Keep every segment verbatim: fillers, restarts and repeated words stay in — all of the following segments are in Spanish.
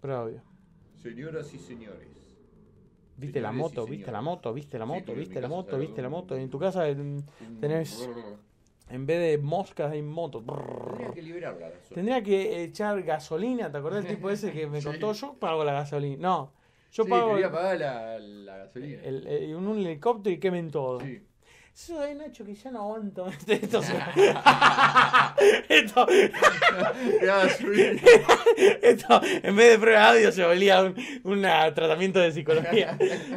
Prueba audio. Señoras y señores. ¿Viste la Señores y moto? ¿Viste la señores. moto? ¿Viste la Sí, moto? pero en ¿Viste mi la casa moto? sale ¿Viste la un- moto? En tu casa en- tenés... En vez de moscas hay motos. Tendría que liberarla. la zona. Tendría que echar gasolina. ¿Te acordás del tipo ese que me Sí. contó? Yo pago la gasolina. No. Yo Sí, pago quería el, pagar la, la gasolina. el- el- un, un helicóptero y quemen todo. Sí. Eso de Nacho que ya no aguanto. Esto se... Esto... Gasolina. Esto, en vez de prueba de audio, se volvía un, un tratamiento de psicología.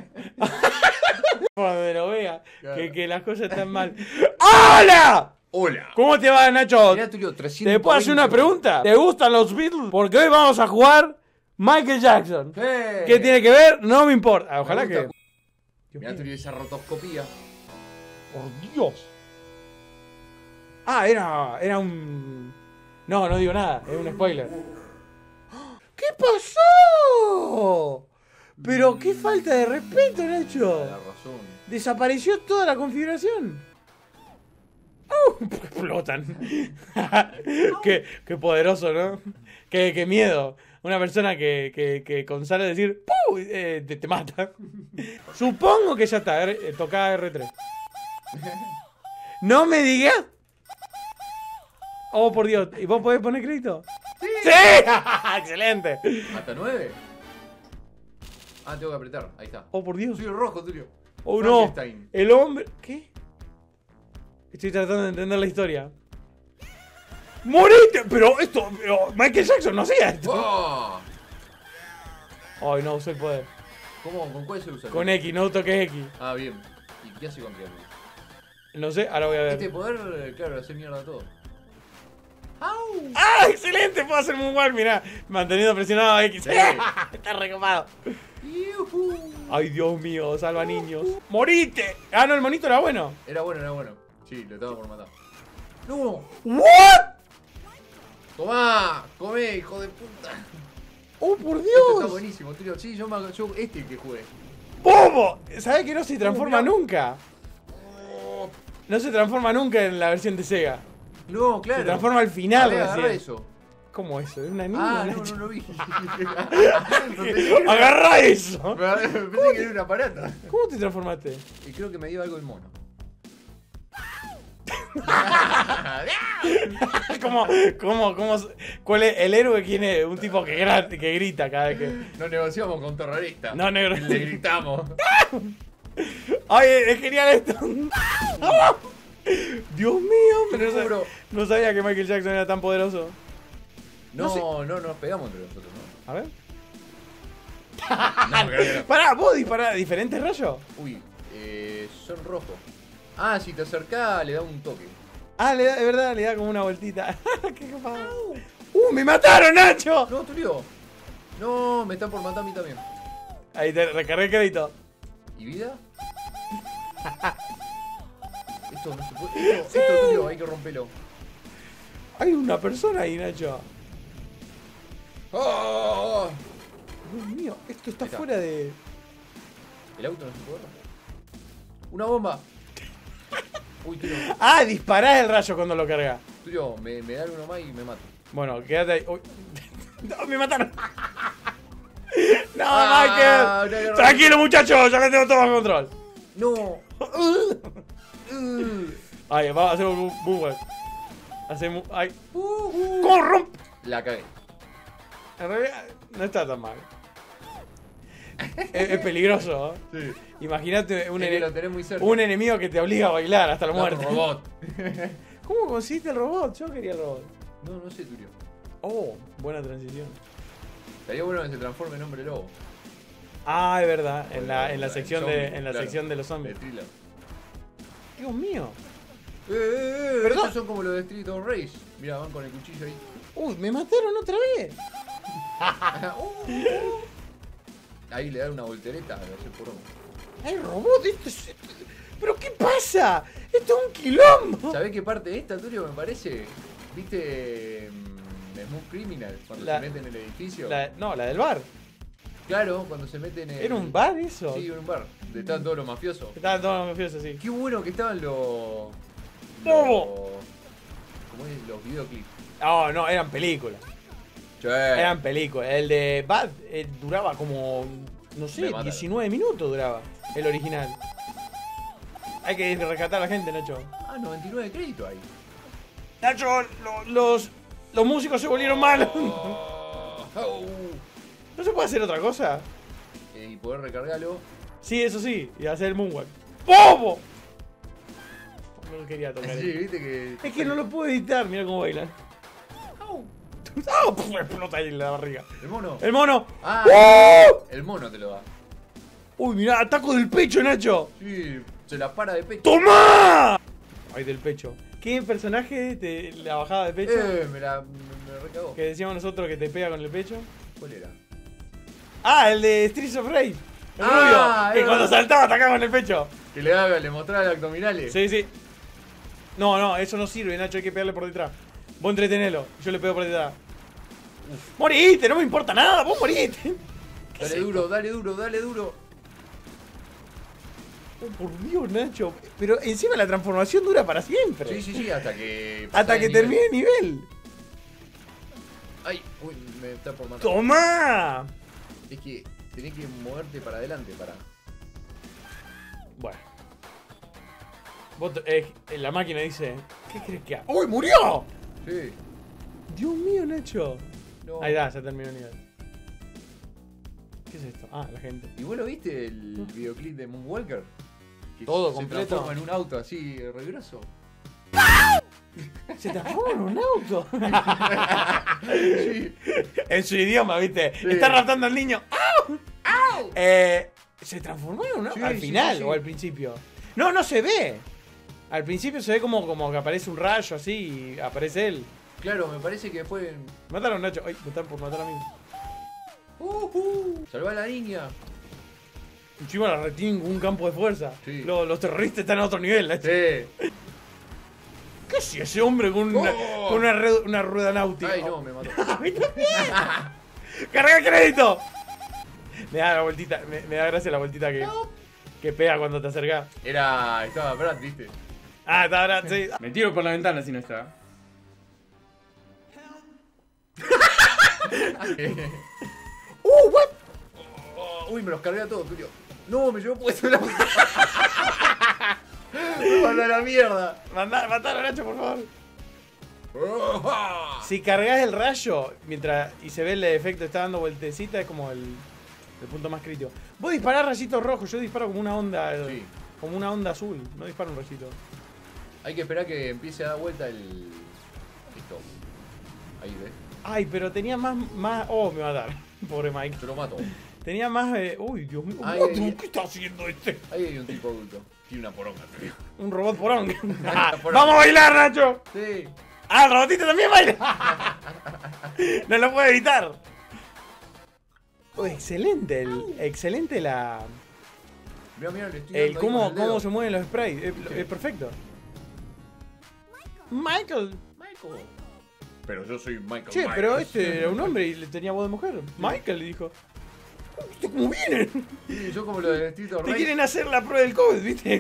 Cuando lo vea, Claro. que, que las cosas están mal. ¡Hola! Hola. ¿Cómo te va, Nacho? Mirá, Tulio, trescientos ¿Te puedo hacer una veinte. pregunta? ¿Te gustan los Beatles? Porque hoy vamos a jugar Michael Jackson. ¡Eh! ¿Qué tiene que ver? No me importa. Ojalá Me gusta. que... Dios Mirá, mío. Tulio, esa rotoscopía. Por Dios. Ah, era, era un... No, no digo nada. Es un spoiler. ¿Qué pasó? Pero qué falta de respeto, Nacho. La razón. Desapareció toda la configuración. ¡Uh! Explotan. qué, qué poderoso, ¿no? Qué, qué miedo. Una persona que, que, que con sale decir ¡pum! Eh, te, te mata. Supongo que ya está. R, toca R tres. No me digas. Oh, por Dios. ¿Y vos podés poner crédito? ¡Sí! ¡Sí! ¡Excelente! ¿Hasta nueve? Ah, tengo que apretar. Ahí está. Oh, por Dios. Soy rojo, Tulio. Oh, no. Frankenstein. El hombre... ¿Qué? Estoy tratando de entender la historia. ¡Morite! Pero esto... pero Michael Jackson no hacía esto. ¡Oh! Ay, no usé el poder. ¿Cómo? ¿Con cuál se usa? Con X, no toques X. Ah, bien. ¿Y qué hace con triángulo? No sé, ahora voy a ver. Este poder, eh, claro, hace mierda todo. ¡Au! ¡Ah, excelente! Puedo hacer Moonwalk, mirá. Manteniendo presionado X. Sí. Está recopado. ¡Yujú! Ay, Dios mío, salva niños. ¡Morite! Ah, no, el monito era bueno. Era bueno, era bueno. Sí, lo estaba por matar. ¡No! ¿What? ¡Tomá! ¡Comé, hijo de puta! ¡Oh, por Esto está Dios! buenísimo, tío. Sí, yo, me, yo este el que jugué. ¡Bobo! ¿Sabés que no se transforma mirá. nunca? No se transforma nunca en la versión de Sega. No, claro. Se transforma al final Agarrá, agarrá recién. eso. ¿Cómo eso? ¿Es una niña? Ah, no, Nacho? no lo vi. No, pensé que era- ¡Agarrá eso! Pensé que era una parata. ¿Cómo te transformaste? Y creo que me dio algo el mono. ¿Cómo, cómo, cómo, ¿Cuál es el héroe? ¿Quién es? Un tipo que, gra- que grita cada vez que... Nos negociamos con terrorista. No, negro. Le gritamos. ¡Ay, es genial esto! Dios mío, pero no, Juro. sab- no sabía que Michael Jackson era tan poderoso. No, No sé. no, no nos pegamos entre nosotros, ¿no? A ver. No, creo que no. Pará, ¿vos disparás diferentes rayos? Uy, eh, son rojos. Ah, si te acercás le da un toque. Ah, le da, de verdad, le da como una vueltita. ¡Qué copado! ¡Uh, me mataron, Nacho! No, Tulio. No, me están por matar a mí también. Ahí te recargué el crédito. ¿Y vida? Esto no se puede. Esto, esto, Tulio, hay que romperlo. Hay una persona ahí, Nacho. ¡Oh! Dios mío, esto está Ahí está. fuera de... El auto no se puede romper. ¡Una bomba! Uy, Tulio. Ah, disparás el rayo cuando lo cargas. Tulio, me, me da uno más y me mato. Bueno, quédate ahí. Uy. No, me mataron. No, Ah, Michael. no, no, no. Tranquilo, muchachos, ya lo tengo todo bajo control. ¡No! Uh. Ay, vamos a hacer un moonwalk. Hacemos. Ay. Uh, uh. ¿Cómo rompe? La cagué. En realidad, no está tan mal. Es, es peligroso, ¿eh? Sí. Imagínate un, Es que ene- lo tenés muy cerca. un enemigo que te obliga a bailar hasta la No, muerte. robot. ¿Cómo conseguiste el robot? Yo quería el robot. No, no sé, Tulio. Oh, buena transición. Estaría bueno que se transforme en hombre lobo. Ah, es verdad. En la, en la El sección zombie, de en la claro. sección de los De zombies. thriller. Dios mío. Eh, eh, eh, ¿Perdón? estos son como los de Street of Rage. Mira, van con el cuchillo ahí. Uy, me mataron otra vez. Uh, uh. Ahí le dan una voltereta a hacer porón. ¡Hay robot! Esto es... ¿Pero qué pasa? ¡Esto es un quilombo! ¿Sabés qué parte de esta, Tulio, me parece? ¿Viste mm, Smooth Criminal? Cuando La- se mete en el edificio. La- no, la del bar. Claro, cuando se meten en el... ¿Era un bar eso? Sí, era un bar. De estaban todos los mafiosos. Estaban todos los mafiosos así. Qué bueno que estaban los... ¡Bobo! los- ¿Cómo es? Los videoclips. Oh, no, eran películas. Che. Eran películas. El de Bad eh, duraba como, no sé, Me mataron. diecinueve minutos duraba. El original. Hay que rescatar a la gente, Nacho. Ah, noventa y nueve créditos ahí. Nacho, lo- los, los músicos se volvieron malos. Oh, oh. ¿No se puede hacer otra cosa? Eh, y poder recargarlo. Sí, eso sí. Y hacer el moonwalk. ¡Bobo! No lo quería tocar. Sí, viste que. Es que no lo puedo editar, mira cómo bailan. Au. ¡Ah! Puf, explota ahí en la barriga. El mono. ¡El mono! Ah, ¡Oh! el mono te lo da. ¡Uy, mirá! ¡Ataco del pecho, Nacho! Sí, se la para de pecho. ¡Toma! Ay, del pecho. ¿Qué personaje te la bajada de pecho? Eh, me la. me, me recagó. Que decíamos nosotros que te pega con el pecho. ¿Cuál era? Ah, el de Streets of Rage. El Ah, rubio. Que era- cuando saltaba atacaba con el pecho. Que le haga, le mostraba los abdominales. Sí, sí. No, no, eso no sirve, Nacho. Hay que pegarle por detrás. Vos entretenelo. Yo le pego por detrás. Moriste, no me importa nada. Vos moriste. ¿Qué es Dale duro, dale duro, dale duro. esto? Oh, por Dios, Nacho. Pero encima la transformación dura para siempre. Sí, sí, sí, hasta que. Hasta pasás que de nivel. termine el nivel. Ay, uy, me está por matar. ¡Toma! Es que tenés que moverte para adelante para. Bueno. Vos te- eh, la máquina dice, ¿qué crees que haga? ¡Uy, murió! Sí. Dios mío, Nacho. No. Ahí da, ya terminó el nivel. ¿Qué es esto? Ah, la gente. ¿Y vos lo viste el videoclip de Moonwalker? Que Todo se completo. transforma en un auto así, re grosso. Se transforma en un auto. Sí. En su idioma, ¿viste? Sí. Está raptando al niño. ¡Au! ¡Au! Eh, se transformó en un auto. Sí, Al sí, final sí, sí. o al principio. No, no se ve. Al principio se ve como, como que aparece un rayo así y aparece él. Claro, me parece que fue. Mataron a Nacho. Ay, me están por matar a mí. Uh, uh, salvá a la niña. Encima la retienen con un campo de fuerza. Sí. Los, los terroristas están a otro nivel, Nacho. Sí. ¿Qué hacía ese hombre con una, Oh. con una, red- una rueda náutica? Ay, no, me mató. ¡A mí también! ¡Carga el crédito! Me da la vueltita, me, me da gracia la vueltita que, que pega cuando te acercás. Era. Estaba Brad, viste. Ah, está ahora, sí. Me tiro por la ventana si no está. ¡Uh, what! Oh, uy, me los cargué a todos, Tulio. No, me llevó puesto la. Me mandó a la mierda. Mandá, matalo, Nacho, por favor. Oh, Si cargas el rayo mientras y se ve el efecto, está dando vueltecita, es como el, el punto más crítico. Vos disparás rayitos rojos, yo disparo como una onda. Sí. Como una onda azul, no disparo un rayito. Hay que esperar que empiece a dar vuelta el. Esto. Ahí, ¿ves? Ay, pero tenía más. más oh, me va a dar. Pobre Mike. Yo lo mato. Tenía más. Eh, uy, Dios mío. Ay, what? ay, ay. ¿Qué está haciendo este? Ahí hay un tipo adulto. Tiene una poronga, tío. Un robot porón. Porón. ¡Vamos a bailar, Nacho! Sí. ¡Ah, el robotito también baila! No lo puedo evitar. Oh, excelente, el, excelente la. Mira, mira, le estoy El dando ahí cómo, con el dedo. cómo se mueven los sprays. Es, Sí. es perfecto. Michael. Michael. Pero yo soy Michael. Che, Myers. pero este era un hombre y le tenía voz de mujer. Michael le dijo. ¿Viste cómo vienen? Sí, yo como lo de Street of Te Rage. quieren hacer la prueba del COVID, ¿viste?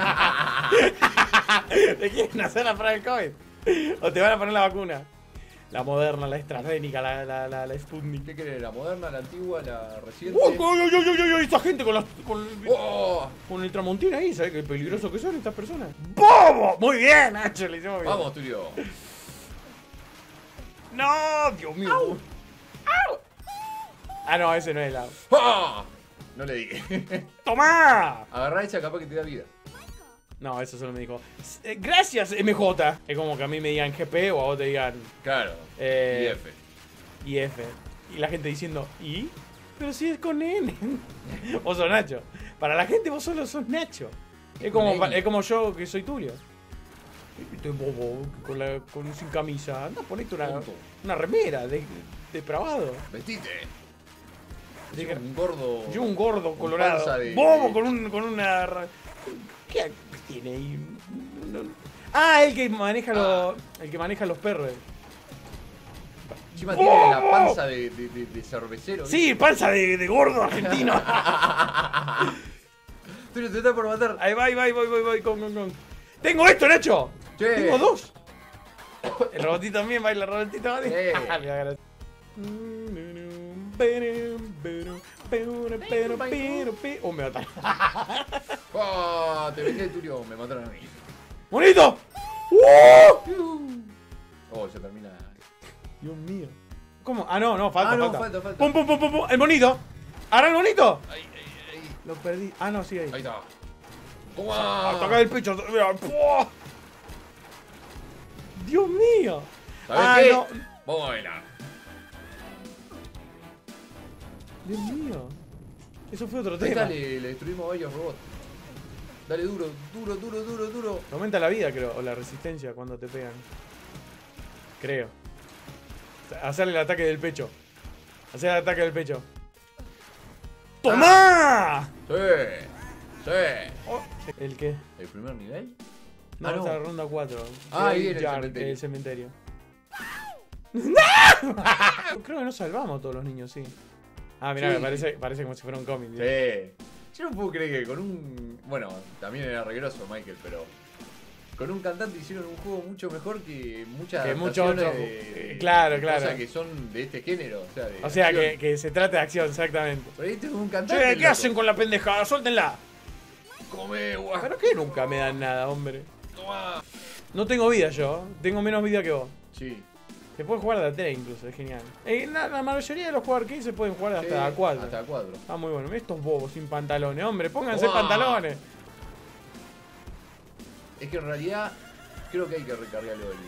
Te quieren hacer la prueba del COVID. O te van a poner la vacuna. La moderna, la AstraZeneca, la, la, la, la Sputnik. ¿Qué querés? ¿La moderna, la antigua, la reciente? ¡Uy, uy, uy, uy, uy, uy! Esa gente con, las, con, ¡Oh! con el tramontín ahí, ¿sabes qué peligroso que son estas personas? ¡Bobo! Muy bien, Nacho, le hicimos bien. Vamos, Tulio. ¡No! ¡Dios mío! ¡Au! ¡Au! Ah, no, ese no es el lado. ¡Ah! No le dije. ¡Toma! Agarrá esa capaz que te da vida. No, eso solo me dijo. "Eh, Gracias, M J. Es como que a mí me digan G P o a vos te digan Claro. Eh, Y F. I F. Y la gente diciendo, ¿y? Pero si es con N. Vos sos Nacho. Para la gente vos solo sos Nacho. Es como, con N. es como yo que soy Tulio. Este bobo, con la, con, sin camisa. Anda, ponete una, Tonto. una remera de, depravado. Vestite. De- Yo un gordo. Yo un gordo con colorado. panza de- Bobo con, un, con una... ra- ¿Qué tiene ahí? No- Ah, el que maneja los, el que maneja los perros. Encima tiene la panza de, de, de, de cervecero. Sí, panza de, de gordo argentino. Tulio, te está por matar. Ahí va, ahí va, ahí voy, voy, voy, con, con, con. ¡Tengo esto, Nacho! Che. ¡Tengo dos! El robotito también baila, el robotito. Sí. Ah, me da gracia. Oh, me mataron. Oh, te vendí el tuyo, me mataron a mí. ¡Monito! ¡Uh! Oh, se termina. Dios mío. ¿Cómo? Ah, no, no, falta, Ah, no, falta. falta, falta. Pum, pum, pum, pum, pum. El monito. ¿Ahora el monito? Ahí, ahí, ahí. Lo perdí. Ah, no, sí, ahí. Ahí está. ¡Toma! Ataca el pecho. Mira. ¡Puah! Dios mío. ¿Sabes Ah, qué? no. Vamos a bailar. Dios mío. Eso fue otro Ahí tema. está, le, le destruimos varios robots. Dale duro, duro, duro, duro, duro. Aumenta la vida, creo, o la resistencia cuando te pegan. Creo. Hacerle el ataque del pecho. Hacer el ataque del pecho. ¡Toma! Sí, sí. Oh, ¿el qué? ¿El primer nivel? No, Ah, no. esta es la ronda cuatro. Ah, ahí Sí, en el ya, cementerio. el cementerio. Creo que no salvamos a todos los niños, sí. Ah, mirá, Sí, me parece, parece como si fuera un cómic. ¿sí? Sí. Yo no puedo creer que con un... Bueno, también era regroso Michael, pero... Con un cantante hicieron un juego mucho mejor que muchas Que muchos adaptaciones otros. de- de Claro, claro. cosas que son de este género. O sea, de O sea, acción. que, que se trata de acción, exactamente. Pero ahí tengo un cantante. Che, ¿qué loco. hacen con la pendejada? ¡Suéltenla! Come, guau. ¿Pero qué nunca me dan nada, hombre? Toma. No tengo vida yo, tengo menos vida que vos. Sí. Se puede jugar de a tres incluso, es genial. En la, la mayoría de los juegos arcade se pueden jugar hasta Sí, a cuatro. Hasta a cuatro. Ah, muy bueno. Mirá estos bobos sin pantalones, hombre, pónganse Uah. pantalones. Es que en realidad creo que hay que recargarlo el...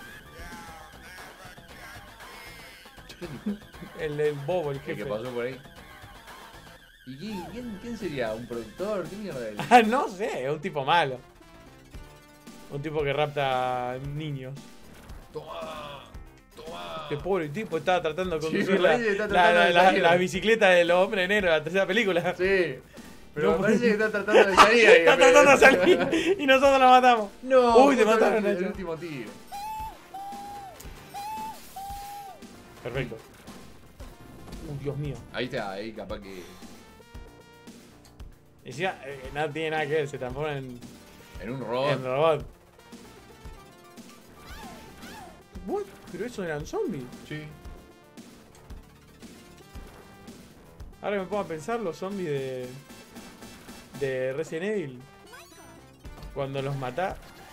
¿Qué dijo? El, el bobo, el El jefe. que pasó por ahí. ¿Y quién, quién, quién sería? ¿Un productor? ¿Qué mierda es? Ah, no sé, es un tipo malo. Un tipo que rapta niños. Toma. Toma. Qué pobre tipo, estaba tratando de Sí, conducir me la, parece que está la, tratando la, de la- salir. la bicicleta de los hombres negros de la tercera película. Sí. Pero No, me parece que está tratando de salir ahí. Está tratando de salir y nosotros la matamos. No. Uy, te justo mataron, el, el Nacho. último tiro. Perfecto. Uy, Dios mío. Ahí está, ahí capaz que... Encima, eh, nada tiene nada que ver, se transforma en, En un robot. en robot. What? Pero esos eran zombies. Sí. Ahora que me pongo a pensar, los zombies de. de Resident Evil. Cuando los matás.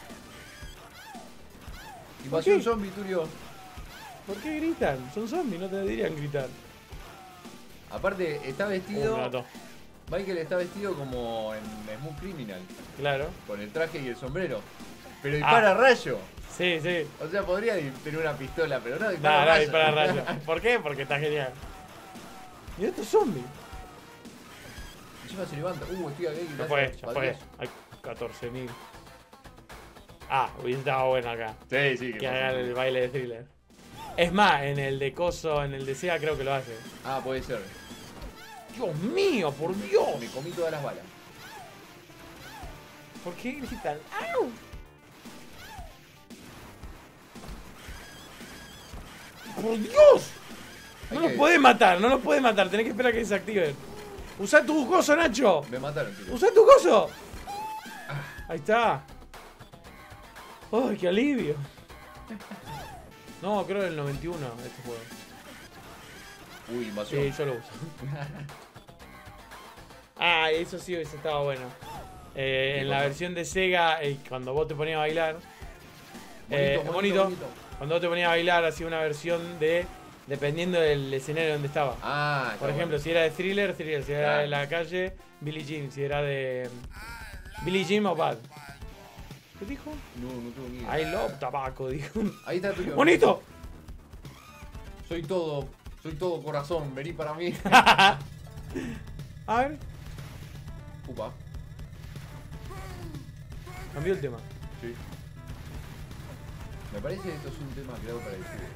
Y ¿Por pasó qué? un zombie, Turio. ¿Por qué gritan? Son zombies, no te deberían gritar. Aparte, está Uh, vestido... me mató. Michael está vestido como en Smooth Criminal. Claro. Con el traje y el sombrero. Pero dispara Ah. rayo. Sí, sí. O sea, podría di- tener una pistola, pero no dispara Nada, nada, rayo. dispara rayos. ¿Por qué? Porque está genial. Mira estos zombies. Encima se levanta. Uh, estoy aquí. Ya fue, ya fue. Hay catorce mil. Ah, hubiese estado bueno acá. Sí, sí. Que que haga pasa. el baile de Thriller. Es más, en el de Coso, en el de Sega creo que lo hace. Ah, puede ser. Dios mío, por Dios. Me comí todas las balas. ¿Por qué gritan? ¡Au! ¡Por Dios! No Hay los que- podés matar, no los podés matar, tenés que esperar a que se activen. Usá tu coso, Nacho. Me mataron, tío. Usá tu coso. Ahí está. ¡Ay, qué alivio! No, creo del noventa y uno este juego. Uy, invasión. Sí, yo lo uso. Ah, eso sí hubiese estado bueno. Eh, ¿Qué en la cosa? versión de Sega, eh, cuando vos te ponías a bailar, Bonito, eh, bonito, bonito. bonito. Cuando vos te ponías a bailar, hacía una versión de. Dependiendo del escenario donde estaba. Ah, está Por ejemplo, bueno. si era de Thriller, Thriller. Si era Claro. de la calle, Billie Jean. Si era de. Billie Jean o Bad. ¿Qué dijo? No, no tengo ni idea. I love tabaco, dijo. Ahí está, tuyo. ¡Bonito! Soy todo, soy todo corazón, vení para mí. A ver, Upa. cambió el tema. Sí. Me parece que esto es un tema creado para el juego.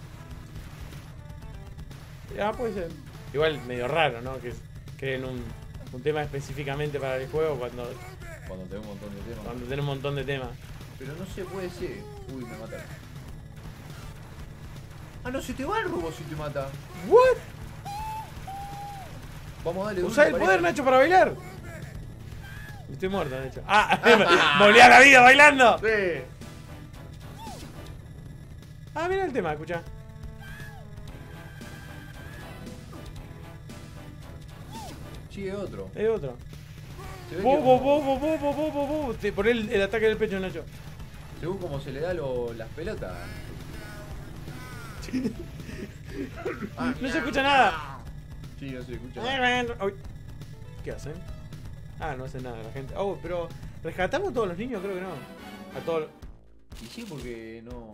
Ya puede ser. Igual medio raro, ¿no? Que creen un, un tema específicamente para el juego cuando, Cuando tengo un montón de temas. cuando tiene un montón de temas. Pero no se puede ser. Uy, me mataron. Ah, no, se te va el robot si te mata. ¿What? Vamos a darle. Usá el dulce, poder, pareja. Nacho, para bailar. Estoy muerto, de hecho. ¡Ah! ¡Volví a la vida bailando! Sí. Ah, mira el tema, escuchá. Sí, es otro. Es otro. Se ve Bo, que bo, como- bo, bo, bo, bo, bo, bo, bo. Te poné el, el ataque del pecho, Nacho. Según como se le da lo- las pelotas. Ah, No se escucha nada. Sí, no se escucha nada. Ay, ¿qué hacen? Ah, no hacen nada la gente. Oh, pero ¿rescatamos a todos los niños? Creo que no. A todos los... Y sí, porque no.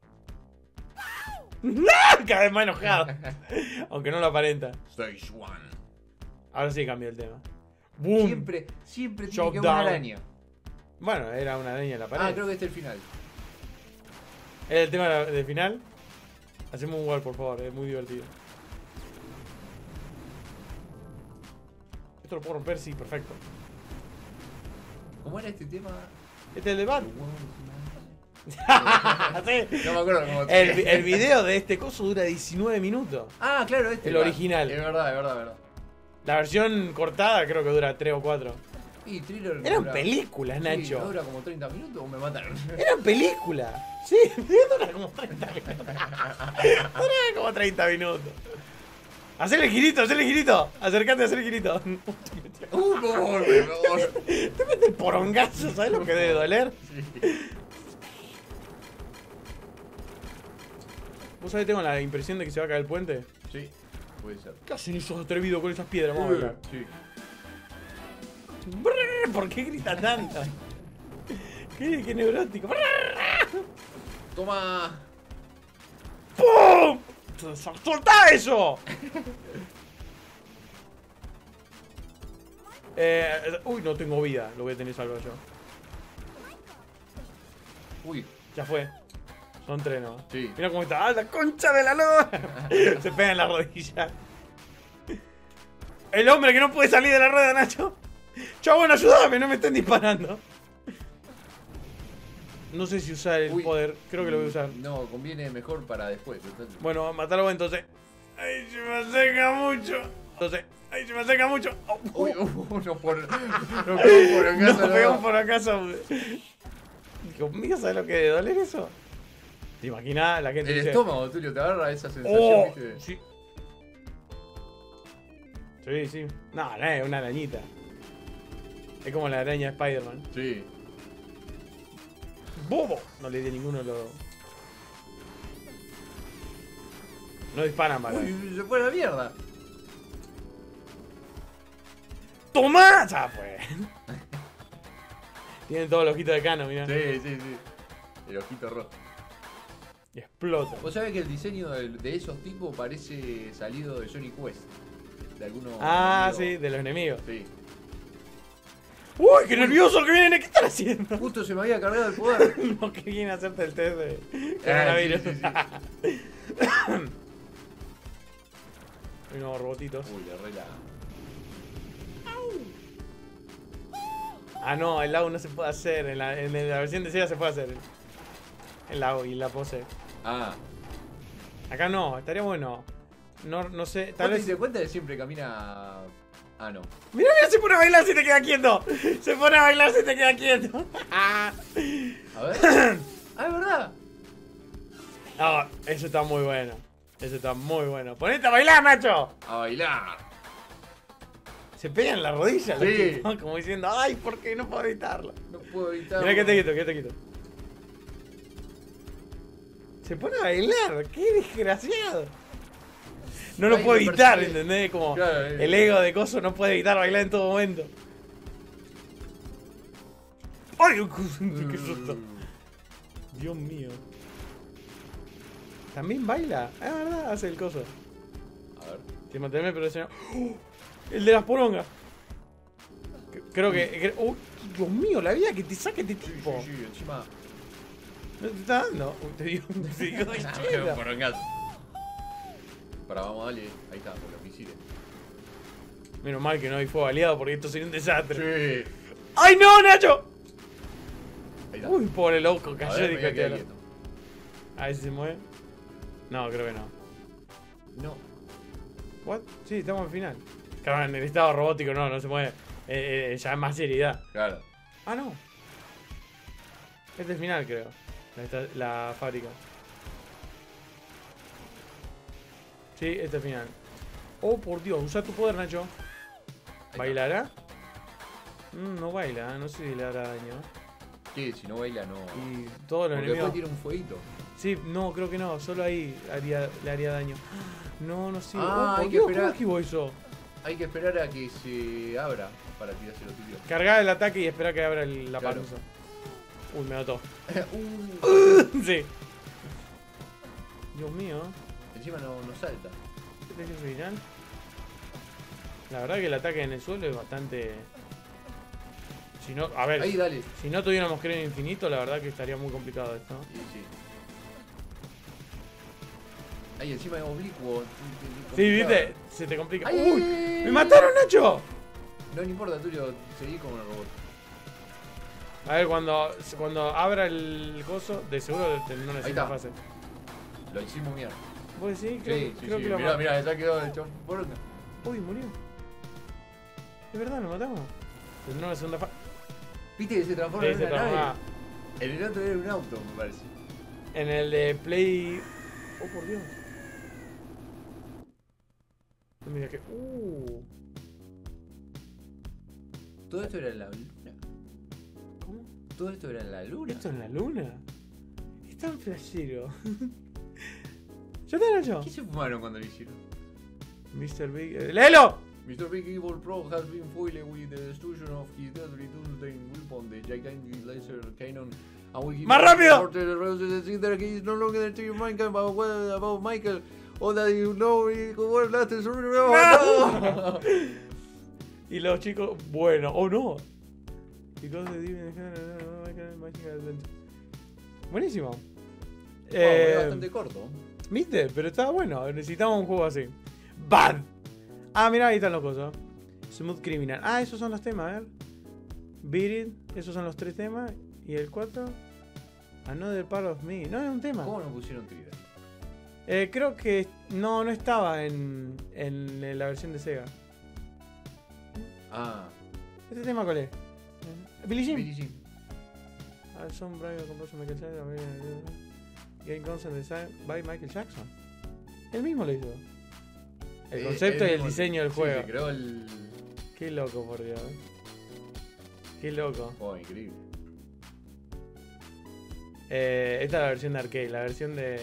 Cada vez más enojado. Aunque no lo aparenta. Stage one. Ahora sí cambió el tema. Boom. Siempre, siempre tiene Chop que haber una down. araña. Bueno, era una araña en la pared. Ah, creo que este es el final. ¿Era el tema de la- del final? Hacemos un wall, por favor, es muy divertido. ¿Esto lo puedo romper? Sí, perfecto. ¿Cómo era este tema? Este es el de Bat. Sí. Sí. No me acuerdo cómo el, el video de este coso dura diecinueve minutos. Ah, claro, este. El va. original. Es verdad, es verdad, es verdad. La versión cortada creo que dura tres o cuatro. Y Thriller. Eran dura- películas, Sí, Nacho. ¿no dura como treinta minutos o me mataron? Eran películas. Sí, dura como treinta minutos. Dura como treinta minutos. Hacele el girito, hacele el girito. Acercate a hacer el girito. ¡Uh, por favor, por favor! Te mete el porongazo, ¿sabes lo que debe doler? Sí. ¿Vos sabés que tengo la impresión de que se va a caer el puente? Sí, puede ser. ¿Qué hacen esos atrevidos con esas piedras? Vamos a ver. Sí. Brrr, ¿por qué grita tanto? ¿Qué, qué neurótico? Brrr. Toma. ¡Pum! ¡Soltá eso! eh, uy, no tengo vida. Lo voy a tener salvo yo. Uy, Ya fue. Son tres, ¿no? sí. Mira cómo está. ¡Ah, la concha de la luz! Se pega en la rodilla. El hombre que no puede salir de la rueda, Nacho. Chabón, ayúdame, no me estén disparando. No sé si usar el Uy. poder. Creo que lo voy a usar. No, conviene mejor para después. entonces. Bueno, matalo vos entonces. ¡Ay, se me acerca mucho! Entonces, ¡ay, se me acerca mucho! Oh, oh. Uy, uh, no por. No pegó por acá. No pegó por acaso. Dios mío, ¿sabes lo que debe doler eso? ¿Te imaginas? La gente El dice, estómago, Tulio, te agarra esa sensación, ¡oh! ¿viste? Sí. Sí, sí. No, no es una arañita. Es como la araña de Spider-Man. Sí. ¡Bobo! No le di ninguno de los dos. No disparan, ¿vale? Uy, se fue a la mierda. ¡Toma! Ya fue. Tienen todos los ojitos de cano, mirá. Sí, sí, sí. El ojito rojo. Y explota. Vos sabés que el diseño de, de esos tipos parece salido de Sonic Quest. De algunos. Ah, enemigos. sí, de los enemigos. Sí. ¡Uy, qué nervioso que vienen! ¿Qué están haciendo? Justo se me había cargado el poder. No, que vienen a hacerte el test de Ah, coronavirus. sí, sí, Hay unos robotitos. Uy, la rela. Ah, no, el lago no se puede hacer. En la, en la versión de Sega se puede hacer. El lago y la pose. Ah. Acá no, estaría bueno. No, no sé, ¿Vos tal te vez. diste cuenta de que siempre camina. Ah, no. Mira, mira, se pone a bailar si te queda quieto. Se pone a bailar si te queda quieto. A ver. Ah, es verdad. Ah, eso está muy bueno. Eso está muy bueno. Ponete a bailar, Nacho. A bailar. Se pega en la rodilla, los Sí. tipos, como diciendo, ay, ¿por qué no puedo evitarlo? No puedo evitar. Mira que te quito, que te quito. Se pone a bailar, qué desgraciado. No lo Ay, puedo me evitar, persigue. ¿entendés? Como Claro, eh. el ego de coso no puede evitar bailar en todo momento. ¡Ay! ¡Qué susto! Dios mío. También baila. Ah, verdad, hace el coso. A ver. Que mantenerme, pero ese no. ¡Oh! El de las porongas. C- Creo que. cre- ¡Oh! Dios mío, la vida que te saca este Sí, tipo. sí, sí, encima. No te está dando. Uy, te dio un te dio de chela. Por un gato. Para, vamos, dale. Ahí está, con los misiles. Menos mal que no hay fuego aliado porque esto sería un desastre. Sí. ¡Ay, no, Nacho! Ahí está. Uy, pobre loco, A cayó ver, y me voy a quedar quieto. quieto. A ver si se mueve. No, creo que no. No. ¿What? Sí, estamos al final. Claro, en el estado robótico no, no se mueve. Eh, eh, ya es más seriedad. Claro. Ah, no. Este es el final, creo. La, esta- la fábrica. Sí, este es el final. Oh, por Dios, usa tu poder, Nacho. ¿Bailará? Mm, no baila, no sé si le hará daño. ¿Qué? Si no baila, no. Y todos los Porque enemigos. después tiene un fueguito. Sí, no, creo que no, solo ahí haría, le haría daño. No, no sé. Ah, oh, por hay que Dios, esperar. ¿cómo esquivo eso? Hay que esperar a que se abra para tirarse los tiros. Cargar el ataque y esperar que abra el- la Claro. panza. Uy, me mató. uh, Sí. Dios mío. encima no, no salta. ¿Qué te dice final? La verdad que el ataque en el suelo es bastante... Si no, a ver, Ahí, dale. si no tuviéramos cráneo infinito, la verdad que estaría muy complicado esto. Sí, sí. Ahí encima es oblicuo. Sí, viste, se te complica. Ay, ¡Uy! ay, ay, ¡Me ay. mataron, Nacho! No, no importa, Tulio, seguí con el robot. A ver, cuando, cuando abra el coso, de seguro te- no necesita está. fase. Lo hicimos mierda. ¿Vos decís? Creo, Sí, sí, creo sí. que lo Mirá, ma- mirá, ya quedó hecho poronga. Uy, murió. ¿Es verdad? ¿Lo matamos? Tendrá una segunda fase. ¿Viste que se transforma Sí, en se una nave? transforma. En el otro era un auto, me parece. En el de Play... Oh, por Dios. Mira que... Uh. Todo esto era en la luna. ¿Cómo? Todo esto era en la luna. ¿Esto en la luna? Es tan flashero. ¿Ya está, Nacho? ¿Qué se fumaron cuando lo hicieron? mister Big... eh, ¡Léelo! mister Big Evil Pro has been foiled with the destruction of his deadly Doomsday weapon, the gigantic laser cannon. And we ¡Más rápido! reported the roses that that he is no longer the mind about, what- about Michael. All that you know, he was last is no. Y los chicos... Bueno, o no. Because the demon- Buenísimo. Wow, Eh, es bastante corto. ¿Viste? Pero estaba bueno. Necesitamos un juego así. ¡Bad! Ah, mira, ahí están los cosas. Smooth Criminal. Ah, esos son los temas, a ver. Beat It. Esos son los tres temas. Y el cuatro. Another Part of Me. No, es un tema. ¿Cómo nos pusieron thriller? Eh, creo que no, no estaba en, en la versión de Sega. Ah, ¿Este tema cuál es? Billie Jean. Billie Jean. Ah, son Brian compuso Michael Jackson. Game Concept Design by Michael Jackson. Él mismo lo hizo. El Eh, concepto él y el mismo- diseño del sí, juego. se creó el. Qué loco, por Dios. Qué loco. Oh, increíble. Eh, esta es la versión de arcade. La versión de.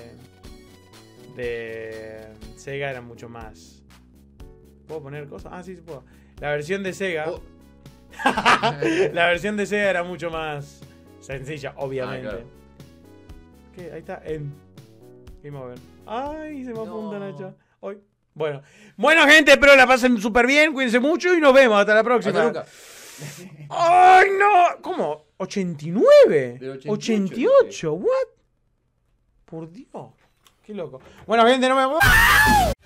De. Sega era mucho más. ¿Puedo poner cosas? Ah, sí, sí puedo. La versión de Sega. Oh. La versión de Sega era mucho más sencilla, obviamente. Ah, claro. ¿Qué? Ahí está. En. Game over. Ay, se me apunta, No. Nacho. Hoy. Bueno. Bueno, gente, espero la pasen súper bien. Cuídense mucho y nos vemos. Hasta la próxima. Hasta nunca. ¡Ay, no! ¿Cómo? ¿ochenta y nueve? Del ochenta y ocho, ¿ochenta y ocho? ¿What? Por Dios. Qué loco. Bueno, gente, no me...